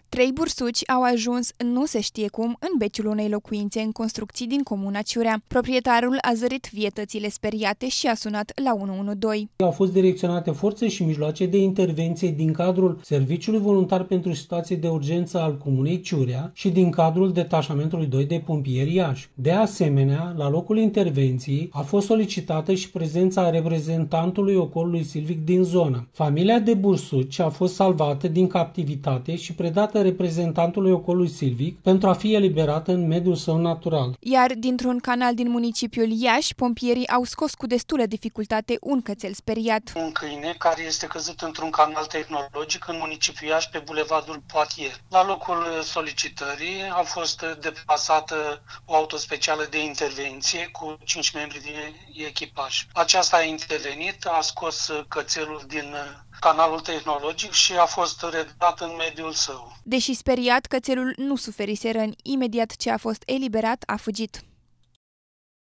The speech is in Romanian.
3 bursuci au ajuns nu se știe cum în beciul unei locuințe în construcții din comuna Ciurea. Proprietarul a zărit vietățile speriate și a sunat la 112. Au fost direcționate forțe și mijloace de intervenție din cadrul Serviciului Voluntar pentru Situații de Urgență al Comunei Ciurea și din cadrul Detașamentului 2 de Pompieri Iași. De asemenea, la locul intervenției a fost solicitată și prezența reprezentantului ocolului silvic din zonă. Familia de bursuci a fost salvată din captivitate și predată reprezentantului ocolului silvic pentru a fi eliberată în mediul său natural. Iar dintr-un canal din municipiul Iași, pompierii au scos cu destulă dificultate un cățel speriat. Un câine care este căzut într-un canal tehnologic în municipiul Iași pe bulevardul Poitiers. La locul solicitării a fost deplasată o autospecială de intervenție cu 5 membri din echipaj. Aceasta a intervenit, a scos cățelul din canalul tehnologic și a fost redat în mediul său. Deși speriat, cățelul nu suferise răni. Imediat ce a fost eliberat, a fugit.